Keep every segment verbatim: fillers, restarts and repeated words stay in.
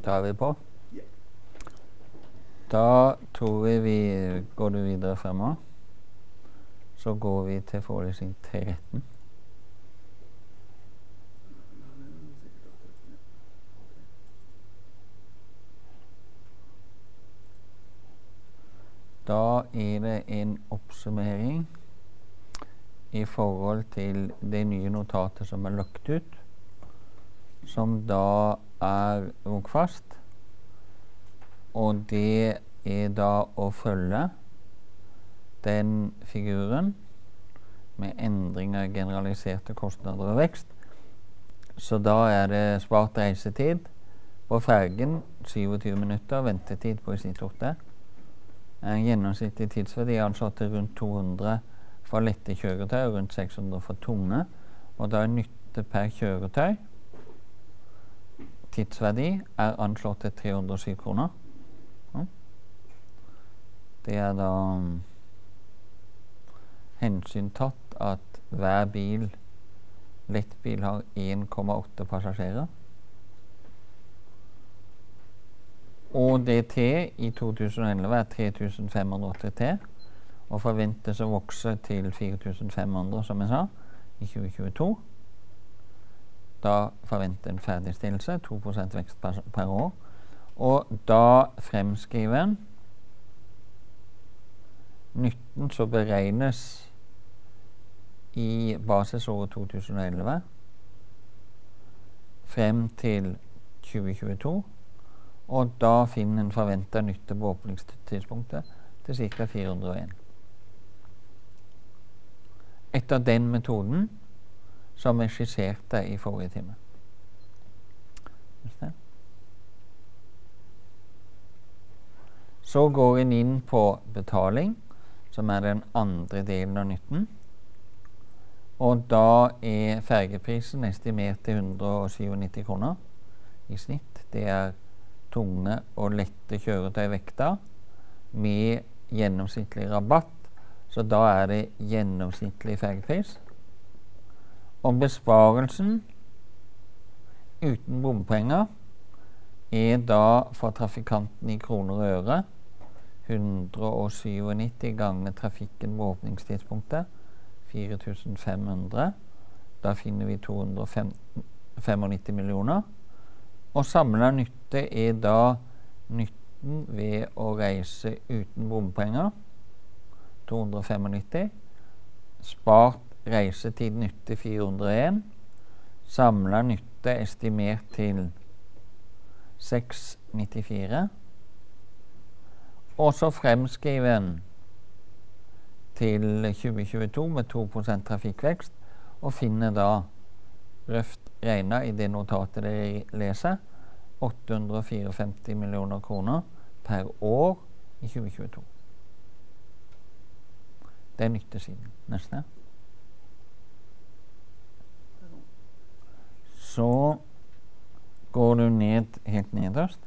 Da er vi på. Da tror vi vi går du videre fremover. Så går vi til forelesning tretten. Da er det en oppsummering i forhold til det nye notatet som er lagt ut, som da er Rogfast. Og det er da å følge den figuren med endring av generaliserte kostnader og vekst. Så da er det spart reisetid på fergen syvogtyve minutter, ventetid på i snitt åtte. En gjennomsnittlig tidsverdi er anslått til rundt to hundre for lette kjøretøy og rundt seks hundre for tunge. Og da er nytte per kjøretøy, tidsverdi, er anslått til tre hundre og syv kroner. Det er da um, hensyntatt at hver bil, lettbil, har en komma åtte passasjerer. Og D T i to tusen og elleve er tre tusen fem hundre og åtti T, og forventes å vokse til fire tusen fem hundre, som jeg sa, i tjue tjueto. Da forventer en ferdigstillelse, to prosent vekst per, per år. Og da fremskriver en nytten som beregnes i basisåret to tusen og elleve frem til tjue tjueto, og da finner en forventet nytte på åpningstidspunktet til ca. fire hundre og en. Etter den metoden som jeg skisserte i forrige time. Så går en inn på betaling, som er den andre delen av nytten. Og da er fergeprisen estimert til hundre og nittito kroner i snitt. Det er tunge og lette kjøretøy vekta med gjennomsnittlig rabatt. Så da er det gjennomsnittlig fergepris. Og besparelsen uten bompenger er da for trafikanten i kroner og øre hundre og nittito ganger trafikken på åpningstidspunktet, fire tusen fem hundre. Da finner vi to hundre og nittifem millioner. Og samlet nytte er da nytten ved å reise uten bompenger, to hundre og nittifem. Spart reisetid nytte fire hundre og en. Samlet nytte estimert til seks hundre og nittifire. Og så fremskriver en til tjue tjueto med to prosent trafikkvekst, og finner da røft regnet i det notatet dere leser, åtte hundre og femtifire millioner kroner per år i tjue tjueto. Det er nyttesiden. Neste. Så går du ned helt nederst.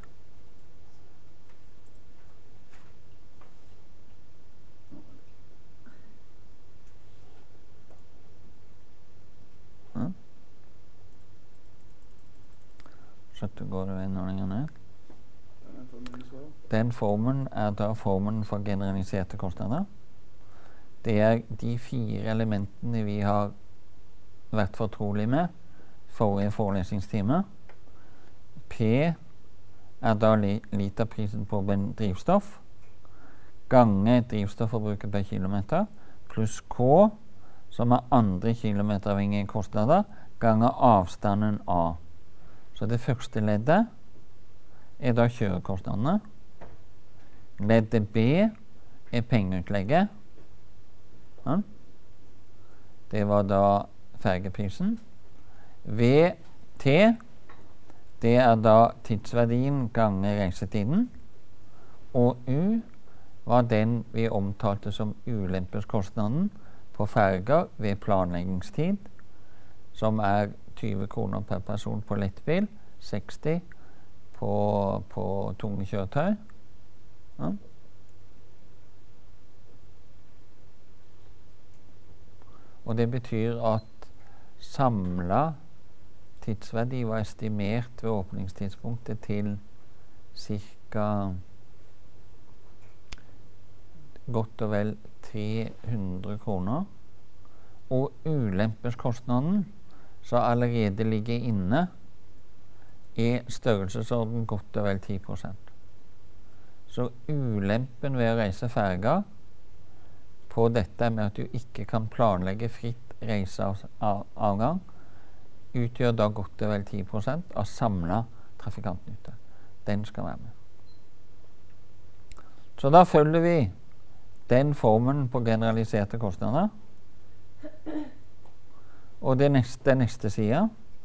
Så går du en ordning ned. Den formen er da formen for generaliserte kostnader. Det er de fire elementene vi har vært fortrolige med forrige forelesningstime. P er da li literprisen på drivstoff, gange drivstoffforbruket per kilometer, pluss K, som er andre kilometeravhengige kostnader, ganger avstanden A. Så det første leddet er da kjørekostnadene. Leddet B er pengeutlegget. Ja. Det var da fergeprisen. V T, det er da tidsverdien ganger reisetiden. Og U var den vi omtalte som ulempeskostnaden på ferger ved planleggingstid, som er tyve kroner per person på lettbil, seksti på, på tunge kjøretøy. Ja. Og det betyr at samlet tidsverdi var estimert ved åpningstidspunktet til cirka godt og vel tre hundre kroner. Og ulempeskostnaden som allerede ligger inne, er størrelsesorden godt og vel ti prosent. Så ulempen ved å reise ferga på dette med at du ikke kan planlegge fritt reiseavgang, utgjør da godt og vel ti prosent av samla trafikantnytte. Den skal være med. Så da følger vi den formelen på generaliserte kostnader. Og det neste, neste sida,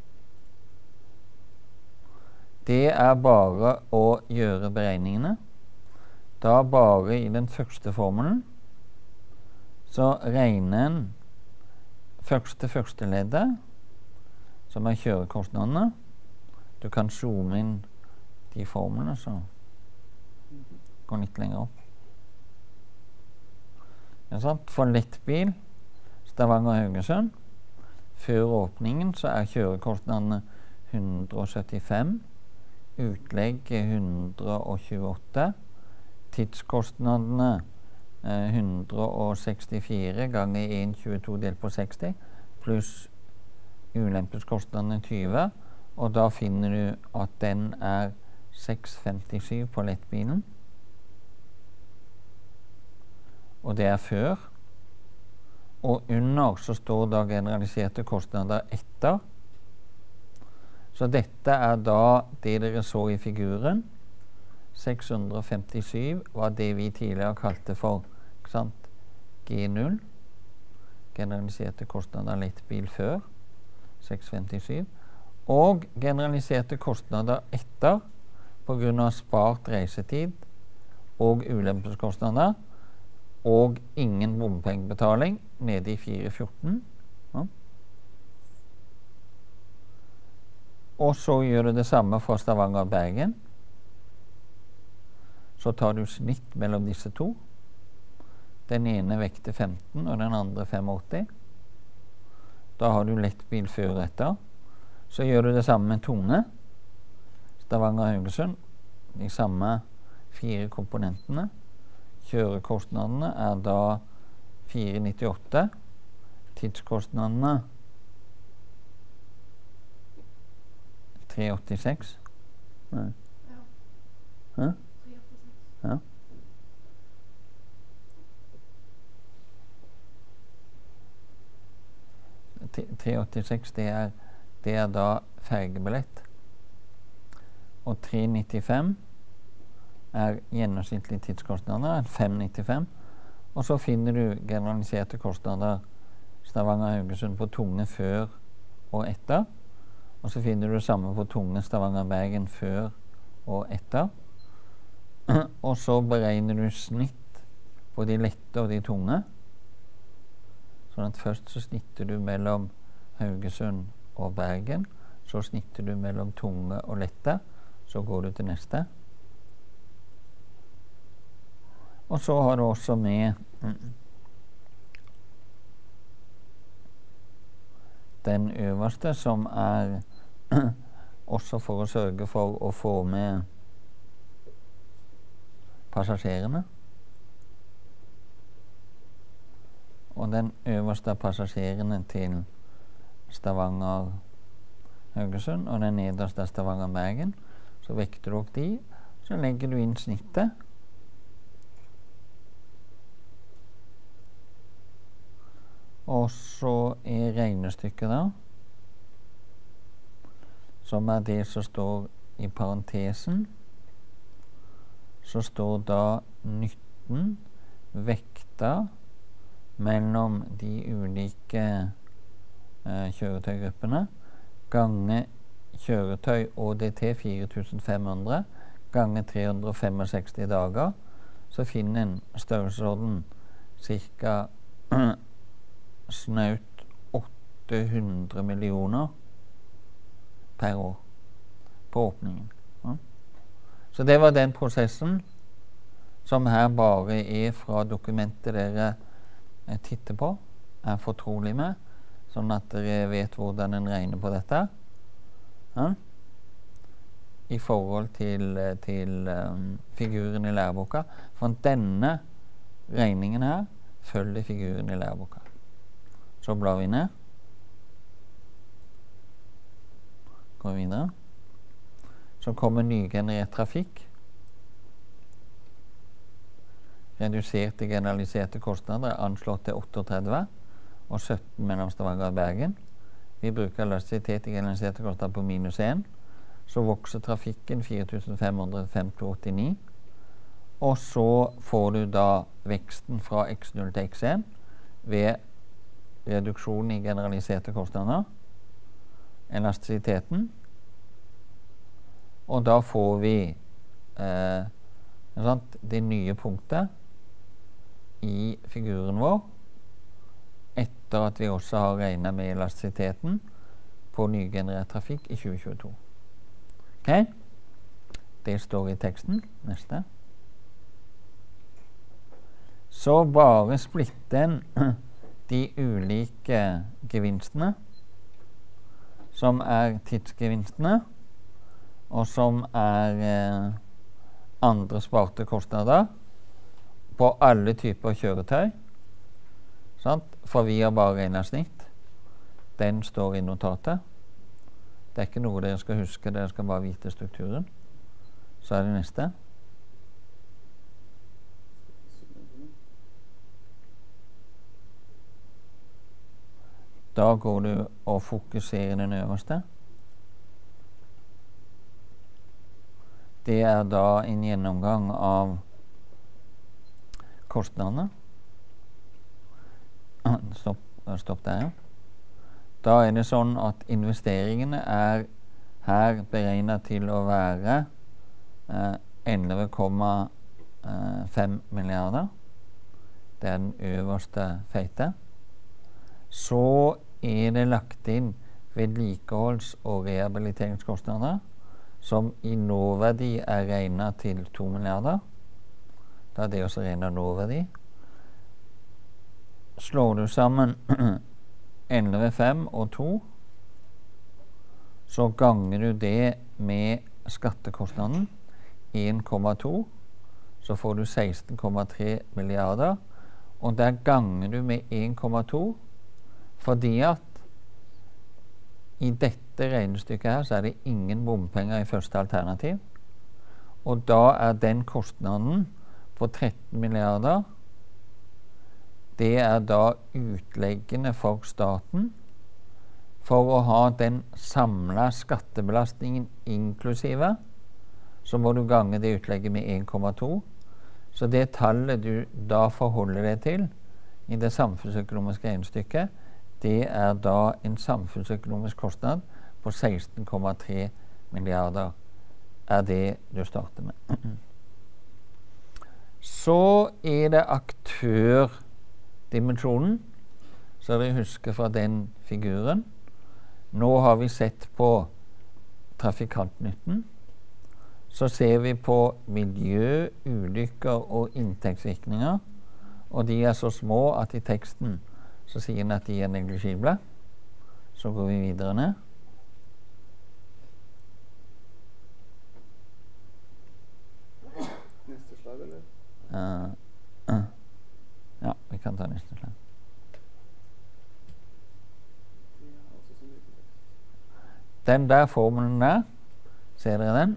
det er bare å gjøre beregningene. Da bare i den første formelen så regner en første første leddet, som er kjørekostnadene. Du kan zoome inn de formlene, så gå litt lenger opp. Ja, sant? For lettbil Stavanger-Haugesund, før åpningen så er kjørekostnadene hundre og syttifem, utlegg hundre og tjueåtte, tidskostnadene eh, hundre og sekstifire ganger en komma tjueto delt på seksti, pluss ulempeskostnadene tyve, og da finner du at den er seks komma femtisju på lettbilen. Og det er før. Og under så står da generaliserte kostnader etter. Så dette er da det dere så i figuren. seks hundre og femtisju var det vi tidligere kalte for, ikke sant, G null. Generaliserte kostnader lettbil før. seks komma femtisju. Og generaliserte kostnader etter på grunn av spart reisetid og ulempeskostnader og ingen bompengebetaling nede i fire komma fjorten. Ja. Og så gjør du det samme fra Stavanger og Bergen. Så tar du snitt mellom disse to. Den ene vekter femten, og den andre åttifem. Da har du lettbil før og etter. Så gjør du det samme med tunge. Stavanger og Haugesund. De samme fire komponentene. Kjørekostnadene er da fire komma nittiåtte. Tidskostnadene tre komma åttiseks. Nei. Hæ? Ja. tre komma åttiseks, det er, det er da fergebillett. Og tre komma nittifem er gjennomsnittlige tidskostnader, fem komma nittifem. Og så finner du generaliserte kostnader Stavanger-Haugesund på tunge før og etter. Og så finner du det samme på tunge Stavanger-Bergen før og etter. Og så beregner du snitt på de lette og de tunge. Sånn at først så snitter du mellom Haugesund og Bergen. Så snitter du mellom tunge og lette. Så går du til neste. Og så har du også med den øverste, som er også for å sørge for å få med passasjerene. Og den øverste er passasjerene til Stavanger-Haugesund, og den nederste er Stavanger-Bergen. Så vekter du opp de, så legger du inn snittet. Og så er regnestykket da, som er det som står i parentesen, så står da nytten vekta mellom de ulike eh, kjøretøygruppene, gange kjøretøy O D T fire tusen fem hundre, gange tre hundre og sekstifem dager, så finner en størrelsesorden cirka snaut åtte hundre millioner per år på åpningen. Ja. Så det var den prosessen som her bare er fra dokumentet dere eh, titter på, er fortrolig med, sånn at dere vet hvordan en regner på dette. Ja. i forhold til, til um, figuren i læreboka. For denne regningen her følger figuren i læreboka. Så blar vi ned. Går videre. Så kommer nygenerert trafikk. Reduserte generaliserte kostnader er anslått til otteogtredve og sytten mellom Stavanger og Bergen. Vi bruker elastisitet i generaliserte kostnader på minus én. Så vokser trafikken fire tusen fem hundre fem hundre åttini. Og så får du da veksten fra x null til x én ved reduksjon i generaliserte kostnader. Elastisiteten. Og da får vi eh, sant, det nye punktet i figuren vår etter at vi også har regnet med elastisiteten på nygenerert trafikk i tjue tjueto. Ok? Det står i teksten. Neste. Så bare splitte inn de ulike gevinstene, som er tidsgevinstene, og som er eh, andre sparte kostnader på alle typer kjøretøy. Sant? For vi har bare regnet snitt. Den står i notatet. Det er ikke noe dere skal huske, dere skal bare vite strukturen. Så er det neste. Da går du og fokuserer den øverste. Det er da en gjennomgang av kostnadene. Stopp, stopp der, ja. Da er det sånn at investeringene er her beregnet til å være eh, elleve komma fem milliarder. Det er den øverste feite. Så er det lagt inn vedlikeholds- og rehabiliteringskostnader, som i nåverdi er regnet til to milliarder. Da er det også regnet nåverdi. Slår du sammen elleve komma fem og to, så ganger du det med skattekostnaden, en komma to, så får du seksten komma tre milliarder, og der ganger du med en komma to, fordi at i dette regnestykket her så er det ingen bompenger i første alternativ, og da er den kostnaden på tretten milliarder, det er da utleggene for staten for å ha den samlede skattebelastningen inklusive, så må du gange det utlegget med en komma to. Så det tallet du da forholder deg til i det samfunnsøkonomiske regnestykket, det er da en samfunnsøkonomisk kostnad på seksten komma tre milliarder, er det du starter med. Så er det aktørdimensjonen, så dere husker fra den figuren. Nå har vi sett på trafikantnytten. Så ser vi på miljø, ulykker og inntektsvirkninger, og de er så små at i teksten så sier den at de er negligible. Så går vi videre ned. Neste slag, eller? Uh, uh. Ja, vi kan ta neste slag. Den der formelen der, ser dere den?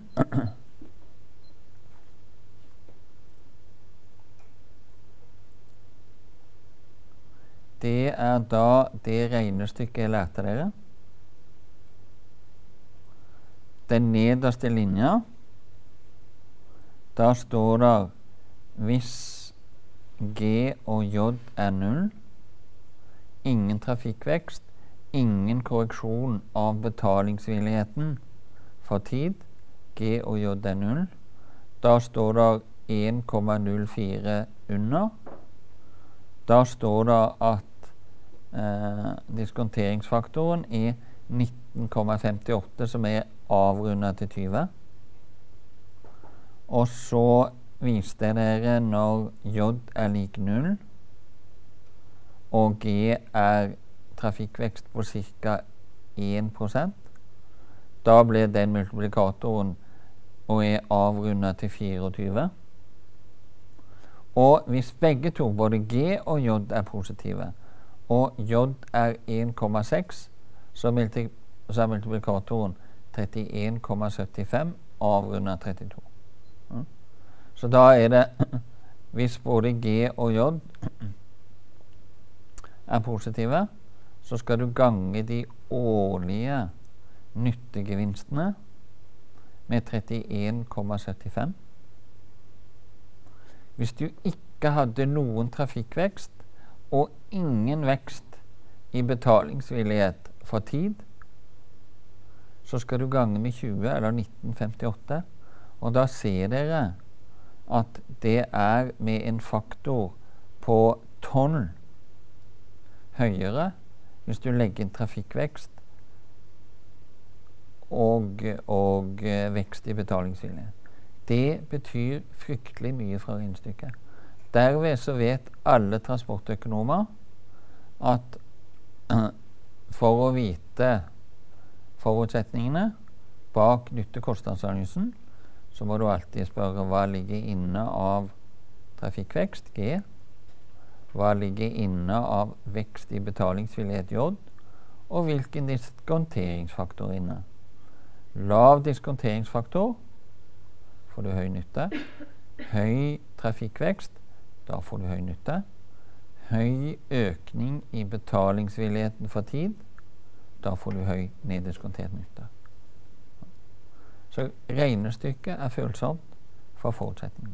Det er da det regnestykket jeg lærte dere. Den nederste linja, da står det hvis G og J er null, ingen trafikkvekst, ingen korreksjon av betalingsvilligheten for tid, G og J er null, da står det en komma null fire under. Da står det at eh, diskonteringsfaktoren er nitten komma femtiåtte, som er avrundet til tyve. Og så viste jeg dere når J er lik null, og G er trafikkvekst på ca. en prosent. Da blir den multiplikatoren og er avrundet til fireogtyve. Og hvis begge to, både G og J, er positive, og J er en komma seks, så, multi så er multiplikatoren trettien komma syttifem avrundet trettito. Mm. Så da er det, hvis både G og J er positive, så skal du gange de årlige nyttegevinstene med trettien komma syttifem. Hvis du ikke hadde noen trafikkvekst og ingen vekst i betalingsvillighet for tid, så skal du gange med tjue, eller nitten komma femtiåtte, og da ser dere at det er med en faktor på tolv høyere hvis du legger inn trafikkvekst og, og vekst i betalingsvilje. Det betyr fryktelig mye fra regnestykket. Derved så vet alle transportøkonomer at for å vite forutsetningene bak nytte-kostnadsanalysen, så må du alltid spørre hva ligger inne av trafikkvekst, G, hva ligger inne av vekst i betalingsvillighet, J, og hvilken diskonteringsfaktor inne. Lav diskonteringsfaktor får du høy nytte. Høy trafikkvekst, da får du høy nytte. Høy økning i betalingsvilligheten for tid, da får du høy neddiskontert nytte. Så regnestykket er følsomt for forutsetningen.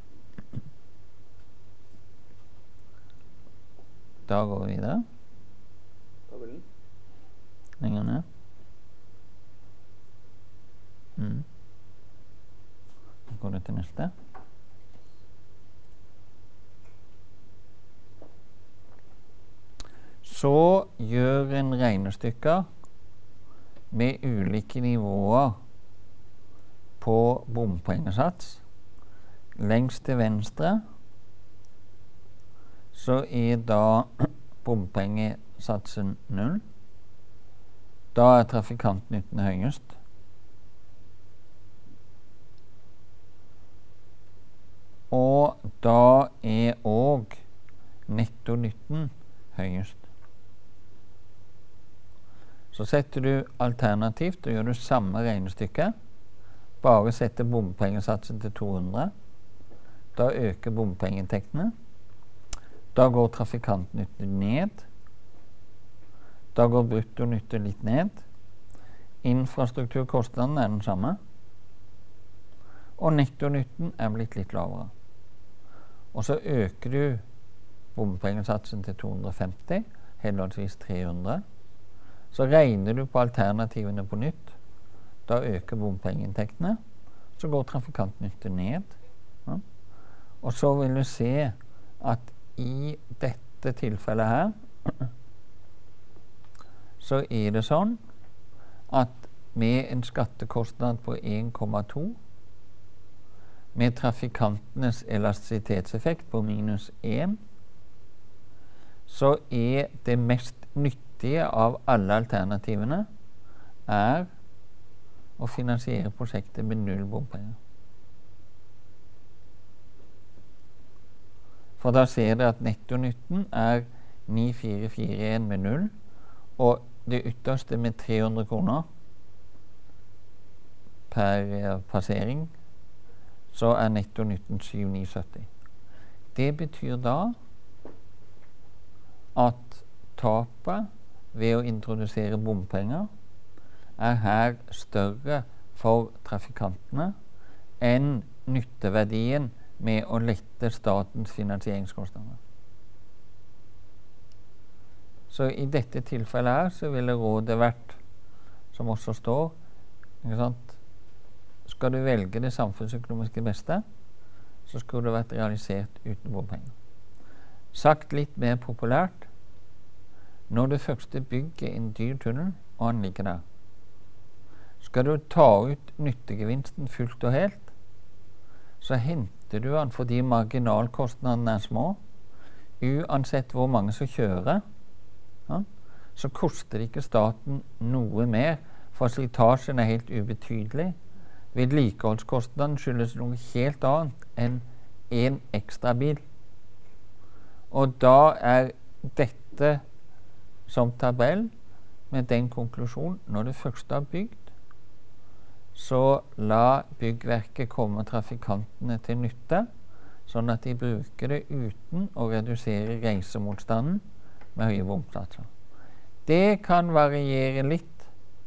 Da går vi videre. Tabellen. Lenger ned. Mm. Så går det til neste. Så gjør en regnestykker med ulike nivåer på bompengesats. Lengst til venstre så er da bompengesatsen null. Da er trafikantnytten høyest. Og da er òg nettonytten høyest. Så setter du alternativt og gjør du samme regnestykke. Bare setter bompengesatsen til to hundre. Da øker bompengeinntektene. Da går trafikantnytte ned. Da går bruttonytte litt ned. Infrastrukturkostnaden er den samme. Og nettonytten er blitt litt lavere. Og så øker du bompengesatsen til to hundre og femti, henholdsvis tre hundre. Så regner du på alternativene på nytt. Da øker bompengeinntektene. Så går trafikantnytte ned. Ja. Og så vil du se at i dette tilfellet her så er det sånn at med en skattekostnad på en komma to, med trafikantenes elastisitetseffekt på minus én, så er det mest nyttige av alle alternativene er å finansiere prosjektet med null bompenger. For da ser dere at nettonytten er ni fire fire en med null, og det ytterste med tre hundre kroner per passering, så er nettonytten syv ni sytti. Det betyr da at tapet ved å introdusere bompenger er her større for trafikantene enn nytteverdien med å lette statens finansieringskostnader. Så i dette tilfellet her så ville rådet vært, som også står, ikke sant? Skal du velge det samfunnsøkonomiske beste, så skulle det vært realisert uten bompenger. Sagt litt mer populært, når du først bygger en dyr tunnel, og han ligger der, skal du ta ut nyttegevinsten fullt og helt, så henter du den fordi marginalkostnadene er små. Uansett hvor mange som kjører, ja, så koster det ikke staten noe mer, for slitasjen er helt ubetydelig. Vedlikeholdskostnaden skyldes noe helt annet enn en ekstra bil. Og da er dette som tabell med den konklusjon: når du først har bygd, så la byggverket komme trafikantene til nytte, sånn at de bruker det uten å redusere reisemotstanden med høye bomsatser. Det kan variere litt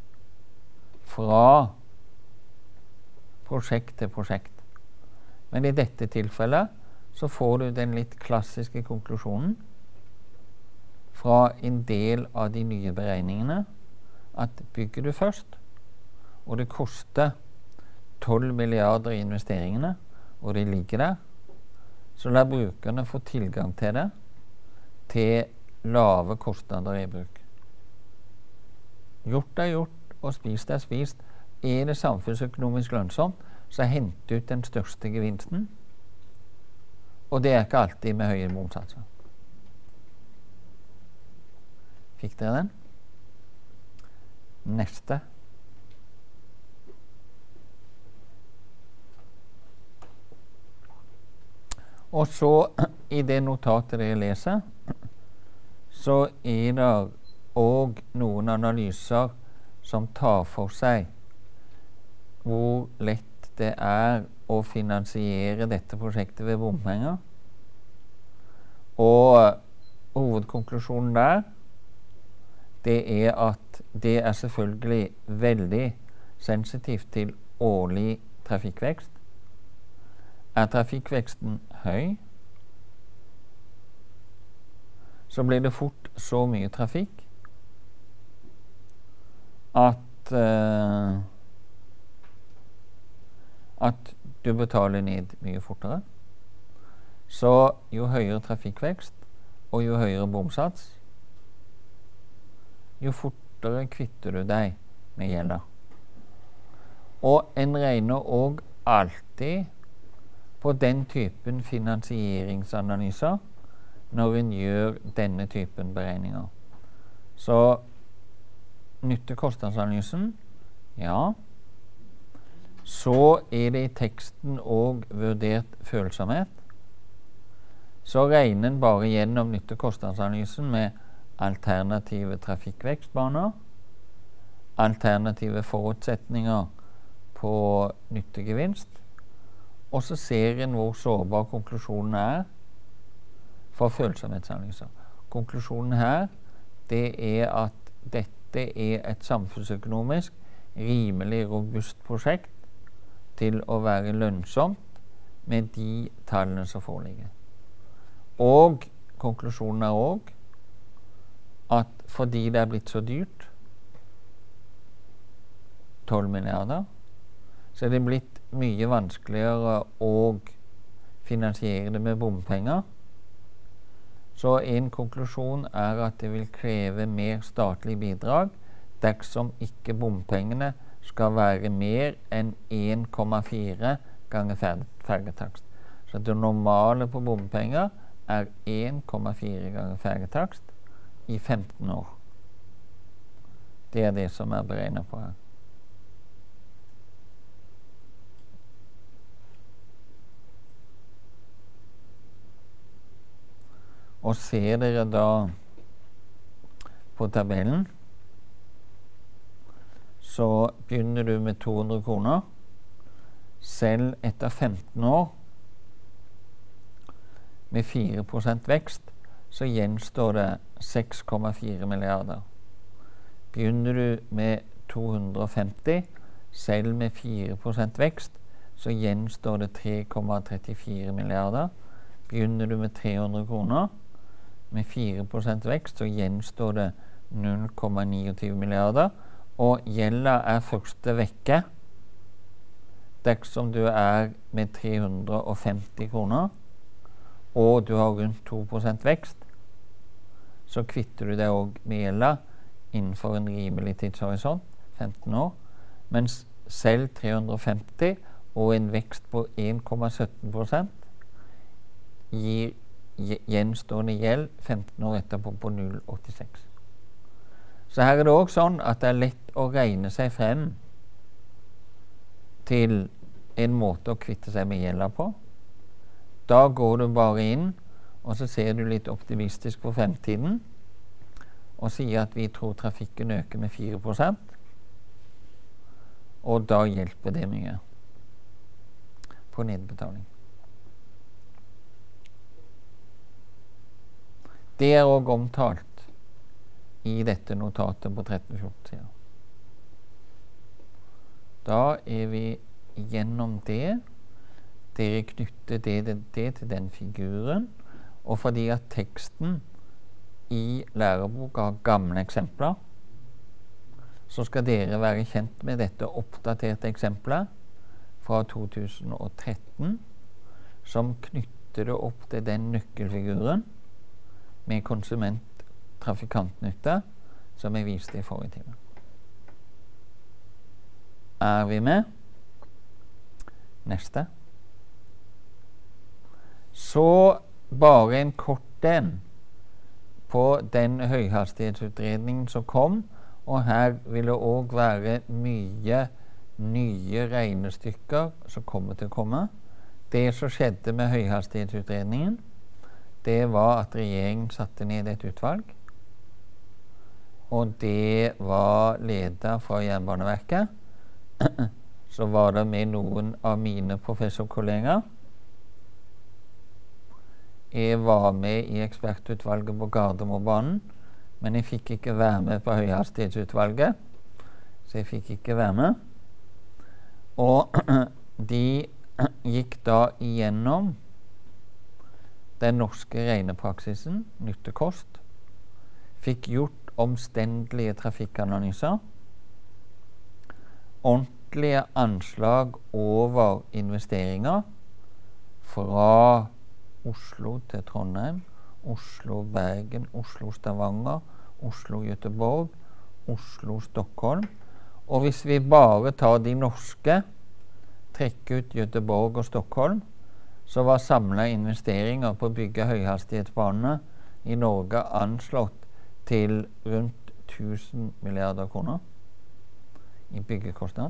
fra prosjekt til prosjekt. Men i dette tilfellet så får du den litt klassiske konklusjonen fra en del av de nye beregningene at bygger du først, og det koster tolv milliarder i investeringene, og det ligger der, så la brukerne få tilgang til det til lave kostnader i bruk. Gjort er gjort, og spist er spist. Er det samfunnsøkonomisk lønnsomt, så hent ut den største gevinsten. Og det er ikke alltid med høye bomsatser. Fikk dere den? Neste. Og så, i det notatet dere leser, så er det òg noen analyser som tar for seg hvor lett det er å finansiere dette prosjektet ved bompenger. Og hovedkonklusjonen der, det er at det er selvfølgelig veldig sensitivt til årlig trafikkvekst. Er trafikkveksten høy, så blir det fort så mye trafikk at uh, at du betaler ned mye fortere. Så jo høyere trafikkvekst og jo høyere bomsats, jo fortere kvitter du deg med gjelda. Og en regner òg alltid på den typen finansieringsanalyser når en gjør denne typen beregninger. Så nytte-kostnadsanalysen, ja. Så er det i teksten òg vurdert følsomhet. Så regner en bare gjennom nytte-kostnadsanalysen med alternative trafikkvekstbaner, alternative forutsetninger på nyttegevinst, og så ser en hvor sårbar konklusjonen er for følsomhetsanalyser. Konklusjonen her, det er at dette er et samfunnsøkonomisk rimelig robust prosjekt til å være lønnsomt med de tallene som foreligger. Og konklusjonen er òg at fordi det er blitt så dyrt, tolv milliarder, så er det blitt mye vanskeligere å finansiere det med bompenger. Så en konklusjon er at det vil kreve mer statlig bidrag dersom ikke bompengene skal være mer enn en komma fire ganger fergetakst. Så det normale på bompenger er en komma fire ganger fergetakst i femten år. Det er det som er beregnet på her. Og ser dere da på tabellen, så begynner du med to hundre kroner. Selv etter femten år med fire prosent vekst, så gjenstår det seks komma fire milliarder. Begynner du med to hundre og femti, selv med fire prosent vekst, så gjenstår det tre komma trettifire milliarder. Begynner du med tre hundre kroner, med fire prosent vekst, så gjenstår det null komma tjueni milliarder. Og gjelda er første vekke dersom du er med tre hundre og femti kroner, og du har rundt to prosent vekst, så kvitter du deg òg med gjelda innenfor en rimelig tidshorisont, femten år, mens selv tre hundre og femti og en vekst på en komma sytten prosent gir gjenstående gjeld femten år etterpå på null komma åttiseks. Så her er det også sånn at det er lett å regne seg frem til en måte å kvitte seg med gjelda på. Da går du bare inn, og så ser du litt optimistisk på fremtiden, og sier at vi tror trafikken øker med fire prosent, og da hjelper det mye på nedbetaling. Det er også omtalt i dette notatet på tretten fjorten sider. Da er vi gjennom det. Dere knytter det, det, det til den figuren, og fordi at teksten i læreboka har gamle eksempler, så skal dere være kjent med dette oppdaterte eksempelet fra to tusen og tretten, som knytter det opp til den nøkkelfiguren med konsument-trafikantnytte som jeg viste i forrige time. Er vi med? Neste. Så bare en kort en på den høyhastighetsutredningen som kom, og her vil det også være mye nye regnestykker som kommer til å komme. Det som skjedde med høyhastighetsutredningen, det var at regjeringen satte ned et utvalg, og det var ledet fra Jernbaneverket. Så var det med noen av mine professorkolleger. Jeg var med i ekspertutvalget på Gardermobanen, men jeg fikk ikke være med på høyhastighetsutvalget, så jeg fikk ikke være med. Og de gikk da igjennom den norske regnepraksisen, nytte-kost, fikk gjort omstendelige trafikkanalyser, ordentlige anslag over investeringer fra Oslo til Trondheim, Oslo-Bergen, Oslo-Stavanger, Oslo-Göteborg, Oslo-Stockholm. Og hvis vi bare tar de norske, trekker ut Göteborg og Stockholm, så var samlet investeringer på å bygge høyhastighetsbanene i Norge anslått til rundt tusen milliarder kroner i byggekostnad.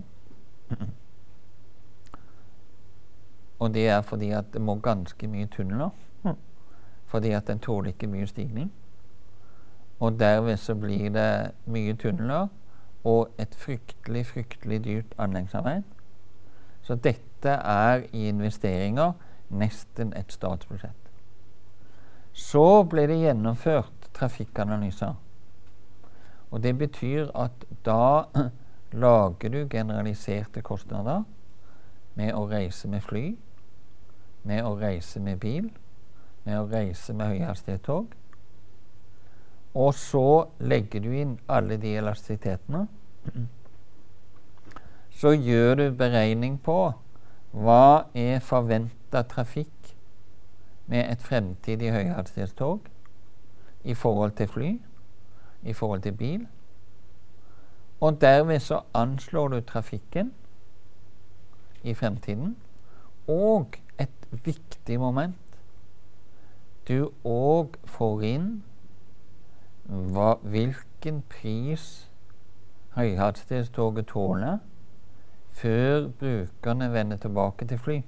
Og det er fordi at det må ganske mye tunneler, fordi at den tåler ikke mye stigning. Og derved så blir det mye tunneler og et fryktelig, fryktelig dyrt anleggsarbeid. Så dette er i investeringer nesten et statsbudsjett. Så ble det gjennomført trafikkanalyser. Og det betyr at da lager du generaliserte kostnader med å reise med fly, med å reise med bil, med å reise med høyhastighetstog. Og så legger du inn alle de elastisitetene. Så gjør du beregning på hva er forventet trafikk med et fremtidig høyhastighetstog i forhold til fly, i forhold til bil. Og derved så anslår du trafikken i fremtiden. Og et viktig moment, du òg får inn hva, hvilken pris høyhastighetstoget tåler før brukerne vender tilbake til fly.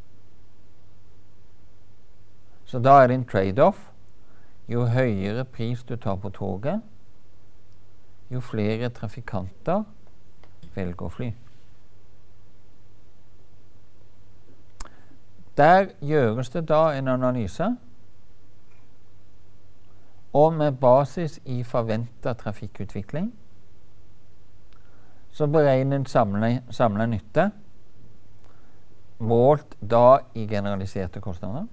Så da er det en trade-off. Jo høyere pris du tar på toget, jo flere trafikanter velger å fly. Der gjøres det da en analyse, og med basis i forventet trafikkutvikling, så beregner en samlet, samlet nytte, målt da i generaliserte kostnader,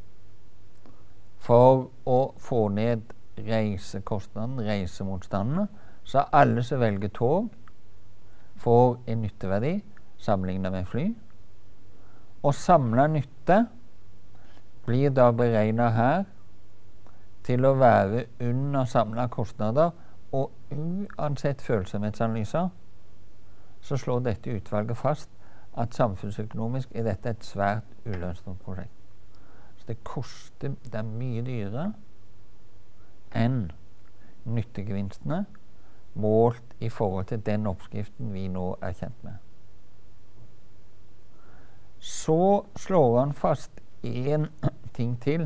for å få ned reisekostnaden, reisemotstandene, så alle som velger tog får en nytteverdi sammenlignet med fly. Og samlet nytte blir da beregnet her til å være under samlet kostnader, og uansett følsomhetsanalyser så slår dette utvalget fast at samfunnsøkonomisk er dette et svært ulønnsomt prosjekt. Så det koster, det er mye dyrere enn nyttegevinstene målt i forhold til den oppskriften vi nå er kjent med. så slår han fast en ting til,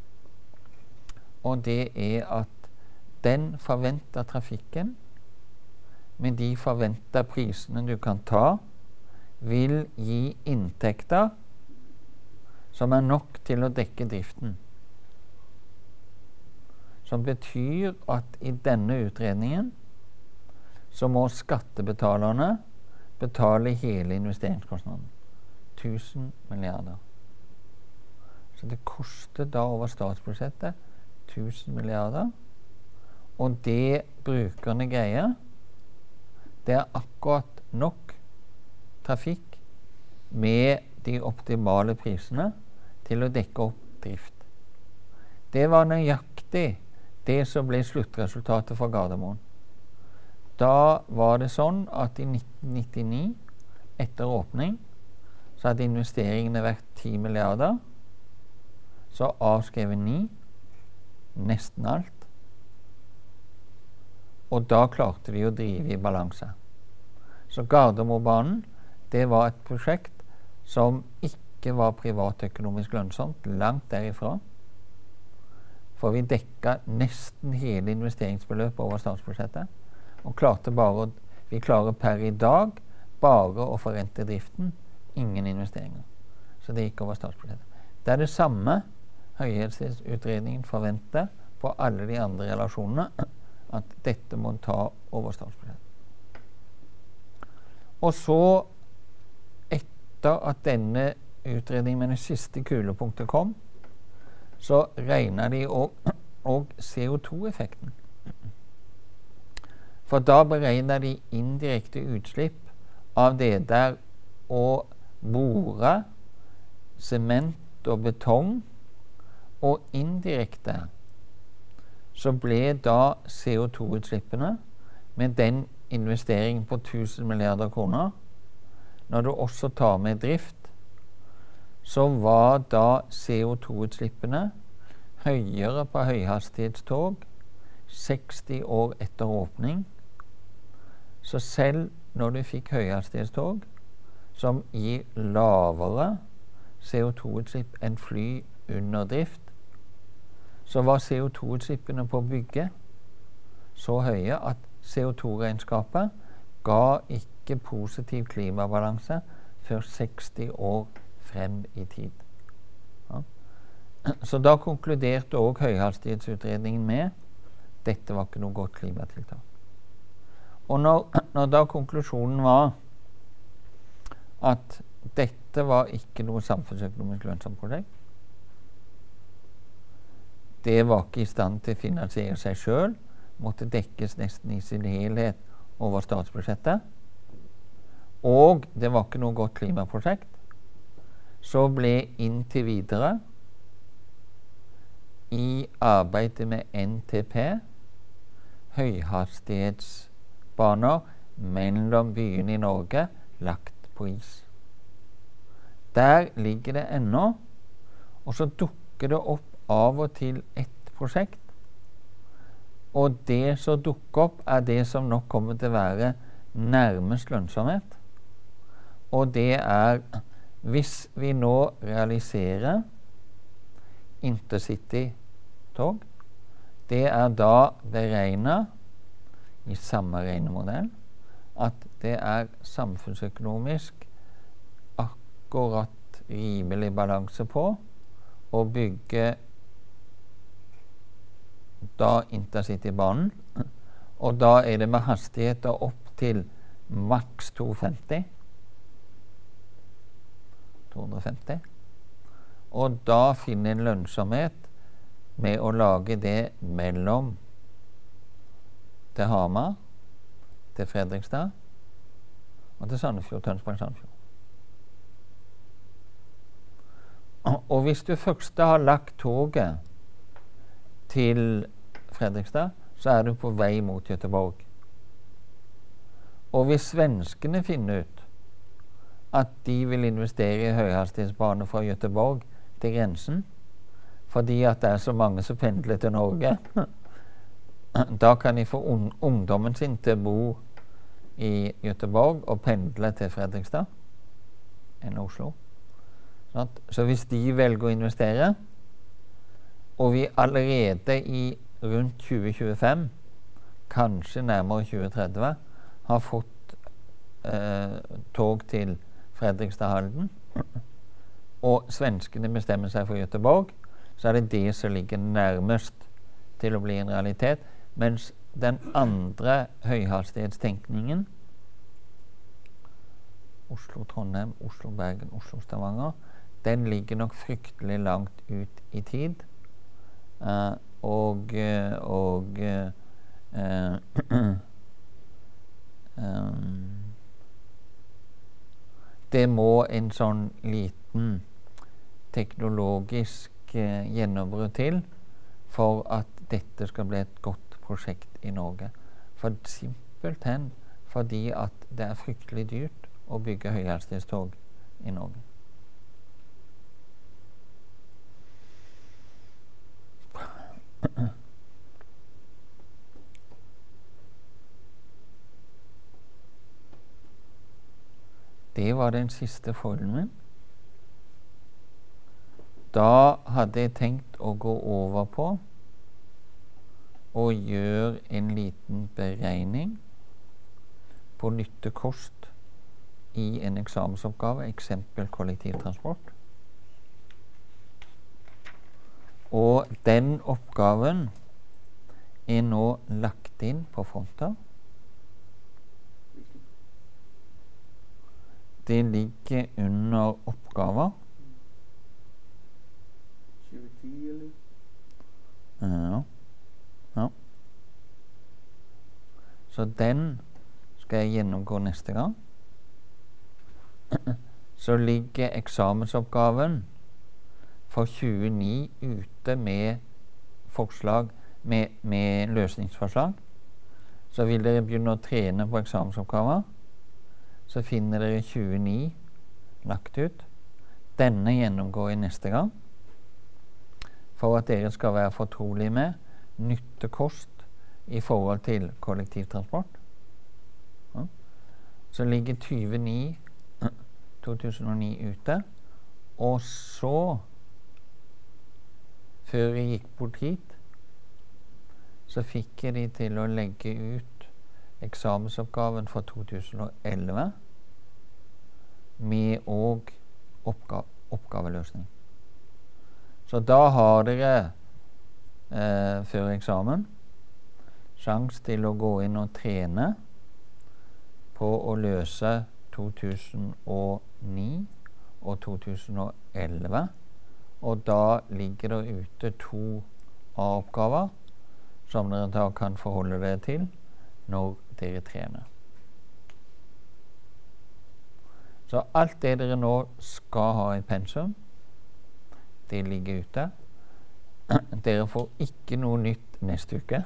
og det er at den forventa trafikken med de forventa prisene du kan ta, vil gi inntekter som er nok til å dekke driften. Som betyr at i denne utredningen så må skattebetalerne betale hele investeringskostnaden. tusen milliarder. Så det koster da over statsbudsjettet tusen milliarder. Og det brukerne greier, det er akkurat nok trafikk med de optimale prisene til å dekke opp drift. Det var nøyaktig det som ble sluttresultatet for Gardermoen. Da var det sånn at i nitten nittini, etter åpning, så hadde investeringene vært ti milliarder. Så avskrevet ni, nesten alt. Og da klarte de å drive i balanse. Så Gardermobanen, det var et prosjekt som ikke var privatøkonomisk lønnsomt, langt derifra. For vi dekka nesten hele investeringsbeløpet over statsbudsjettet, og klarte bare å, vi klarer per i dag bare å forrente driften, ingen investeringer. Så det gikk over statsbudsjettet. Det er det samme høyhetsutredningen forventer på alle de andre relasjonene, at dette må ta over statsbudsjettet. Og så, etter at denne utredningen med det siste kulepunktet kom, så regner de og C O to effekten. For da beregner de indirekte utslipp av det der å bore sement og betong, og indirekte så ble da C O to utslippene med den investeringen på tusen milliarder kroner, når du også tar med drift, så var da C O to utslippene høyere på høyhastighetstog seksti år etter åpning. Så selv når du fikk høyhastighetstog som gir lavere C O to utslipp enn fly under drift, så var C O to utslippene på bygget så høye at C O to regnskapet ga ikke positiv klimabalanse før seksti år frem i tid. Ja. Så da konkluderte også høyhastighetsutredningen med dette var ikke noe godt klimatiltak. Og når, når da konklusjonen var at dette var ikke noe samfunnsøkonomisk lønnsomt prosjekt, det var ikke i stand til å finansiere seg selv, måtte dekkes nesten i sin helhet over statsbudsjettet, og det var ikke noe godt klimaprosjekt, så ble inntil videre i arbeidet med N T P høyhastighetsbaner mellom byene i Norge lagt på is. Der ligger det ennå, og så dukker det opp av og til ett prosjekt, og det som dukker opp er det som nok kommer til å være nærmest lønnsomhet, og det er hvis vi nå realiserer intercity-tog, det er da beregnet i samme regnemodell at det er samfunnsøkonomisk akkurat rimelig balanse på å bygge da intercitybanen, og da er det med hastigheter opp til maks to hundre femti, to hundre femti, og da finne en lønnsomhet med å lage det mellom til Hamar, til Fredrikstad og til Sandefjord, Tønsberg, Sandefjord. Og hvis du først har lagt toget til Fredrikstad, så er du på vei mot Göteborg. Og hvis svenskene finner ut at de vil investere i høyhastighetsbane fra Göteborg til grensen, fordi at det er så mange som pendler til Norge, da kan de få un ungdommen sin til å bo i Göteborg og pendle til Fredrikstad enn Oslo. Sant? Så hvis de velger å investere, og vi allerede i rundt tjue tjuefem, kanskje nærmere tjue tretti, har fått eh, tog til Fredrikstad-Halden, og svenskene bestemmer seg for Göteborg, så er det det som ligger nærmest til å bli en realitet, mens den andre høyhastighetstenkningen, Oslo-Trondheim, Oslo-Bergen, Oslo-Stavanger, den ligger nok fryktelig langt ut i tid, uh, og, og uh, um, det må en sånn liten teknologisk uh, gjennombrudd til for at dette skal bli et godt prosjekt i Norge. For simpelthen fordi at det er fryktelig dyrt å bygge høyhastighetstog i Norge. Det var den siste foilen min. Da hadde jeg tenkt å gå over på og gjøre en liten beregning på nytte-kost i en eksamensoppgave, eksempel kollektivtransport. Og den oppgaven er nå lagt inn på fronter. Det ligger under oppgaver. tjue ti, eller? Ja. Ja. Så den skal jeg gjennomgå neste gang. Så ligger eksamensoppgaven for tjueni ute med forslag, med, med løsningsforslag. Så vil dere begynne å trene på eksamensoppgaver. Så finner dere tjueni lagt ut. Denne gjennomgår jeg neste gang, for at dere skal være fortrolige med nytte-kost i forhold til kollektivtransport. Ja. Så ligger tjueni to tusen og ni ute, og så, før jeg gikk bort hit, så fikk jeg de til å legge ut eksamensoppgaven for to tusen og elleve med og oppga oppgaveløsning. Så da har dere eh, før eksamen sjans til å gå inn og trene på å løse to tusen og ni og to tusen og elleve, og da ligger det ute to A-oppgaver som dere da kan forholde dere til når dere trener. Så alt det dere nå skal ha i pensum, det ligger ute. Dere får ikke noe nytt neste uke.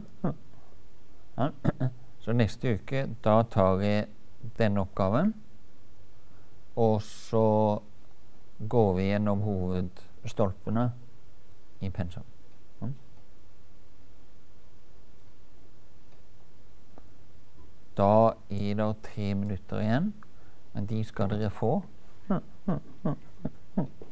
Så neste uke, da tar jeg denne oppgaven, og så går vi gjennom hovedstolpene i pensum. Da er det tre minutter igjen, men de skal dere få.